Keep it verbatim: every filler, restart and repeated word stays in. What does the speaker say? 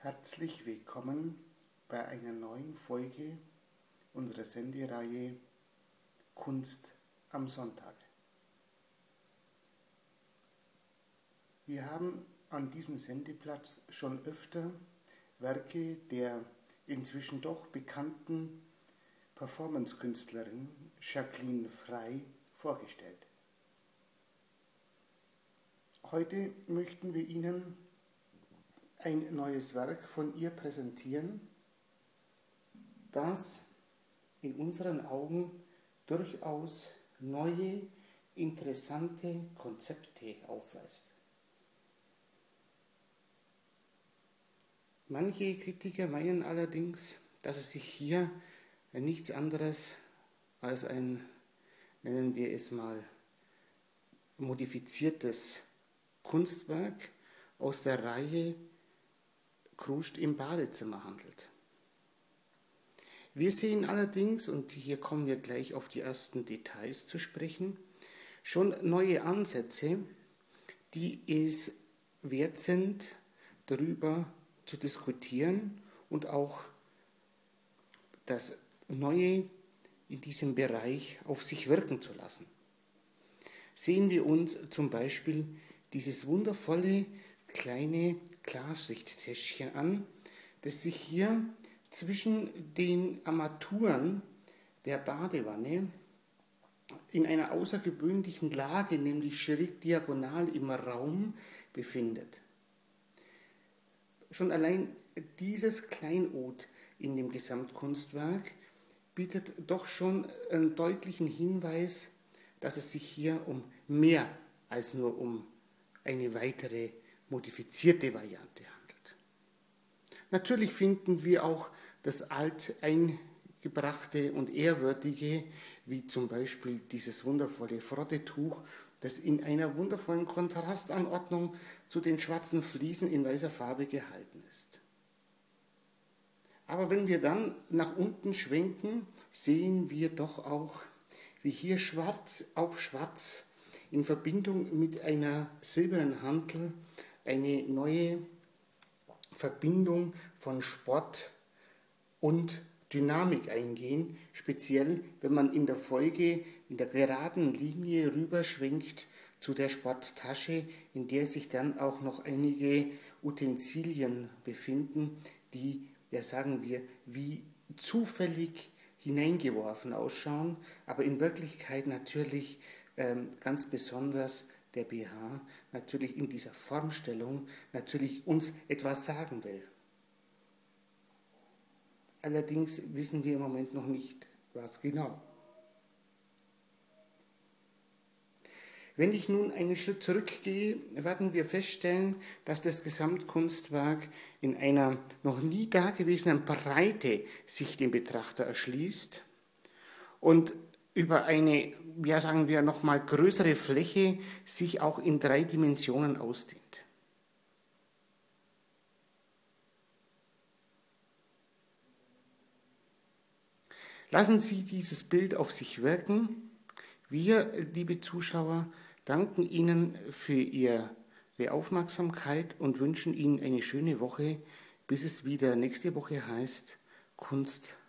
Herzlich willkommen bei einer neuen Folge unserer Sendereihe Kunst am Sonntag. Wir haben an diesem Sendeplatz schon öfter Werke der inzwischen doch bekannten Performance-Künstlerin Jacqueline Frey vorgestellt. Heute möchten wir Ihnen ein neues Werk von ihr präsentieren, das in unseren Augen durchaus neue, interessante Konzepte aufweist. Manche Kritiker meinen allerdings, dass es sich hier nichts anderes als ein, nennen wir es mal, modifiziertes Kunstwerk aus der Reihe Kruscht im Badezimmer handelt. Wir sehen allerdings, und hier kommen wir gleich auf die ersten Details zu sprechen, schon neue Ansätze, die es wert sind, darüber zu diskutieren und auch das Neue in diesem Bereich auf sich wirken zu lassen. Sehen wir uns zum Beispiel dieses wundervolle kleine Glassichttäschchen an, das sich hier zwischen den Armaturen der Badewanne in einer außergewöhnlichen Lage, nämlich schräg diagonal im Raum, befindet. Schon allein dieses Kleinod in dem Gesamtkunstwerk bietet doch schon einen deutlichen Hinweis, dass es sich hier um mehr als nur um eine weitere modifizierte Variante handelt. Natürlich finden wir auch das alteingebrachte und ehrwürdige, wie zum Beispiel dieses wundervolle Frottetuch, das in einer wundervollen Kontrastanordnung zu den schwarzen Fliesen in weißer Farbe gehalten ist. Aber wenn wir dann nach unten schwenken, sehen wir doch auch, wie hier schwarz auf schwarz in Verbindung mit einer silbernen Hantel eine neue Verbindung von Sport und Dynamik eingehen, speziell wenn man in der Folge in der geraden Linie rüberschwenkt zu der Sporttasche, in der sich dann auch noch einige Utensilien befinden, die, ja sagen wir, wie zufällig hineingeworfen ausschauen, aber in Wirklichkeit natürlich ähm, ganz besonders der B H natürlich in dieser Formstellung natürlich uns etwas sagen will. Allerdings wissen wir im Moment noch nicht, was genau. Wenn ich nun einen Schritt zurückgehe, werden wir feststellen, dass das Gesamtkunstwerk in einer noch nie dagewesenen Breite sich dem Betrachter erschließt und über eine, ja sagen wir, noch mal größere Fläche sich auch in drei Dimensionen ausdehnt. Lassen Sie dieses Bild auf sich wirken. Wir, liebe Zuschauer, danken Ihnen für Ihre Aufmerksamkeit und wünschen Ihnen eine schöne Woche, bis es wieder nächste Woche heißt Kunst